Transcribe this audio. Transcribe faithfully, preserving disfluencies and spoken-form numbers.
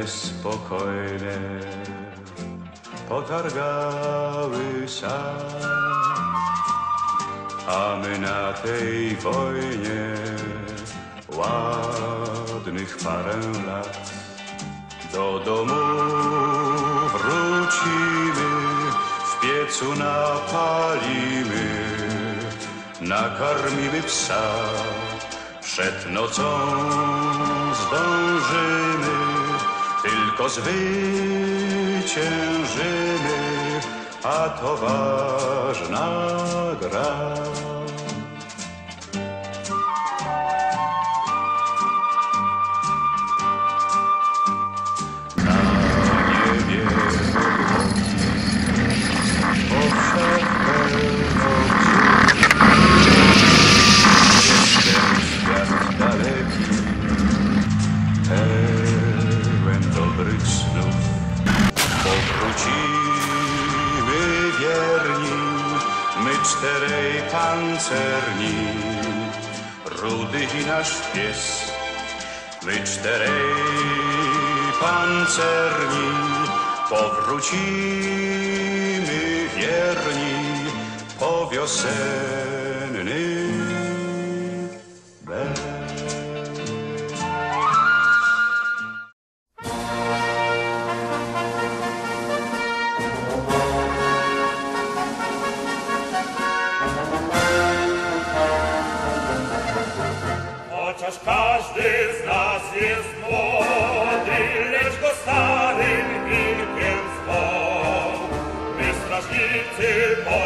niespokojne potargały sad, a my na tej wojnie ładnych parę lat. Do domu wrócimy, w piecu napalimy, nakarmimy psa. Przed nocą zdążymy, tylko zwyciężymy, a to ważna gra. Na niebie powszechne nocy, jestem świat daleki, pełen dobrych snów. Powrócimy wierni, my czterej pancerni, Rudy i nasz pies. My czterej pancerni, powrócimy wierni po wiosenny bez. Chociaż każdy z nas jest młody, lecz go starym wilkiem zwą. My strażnicy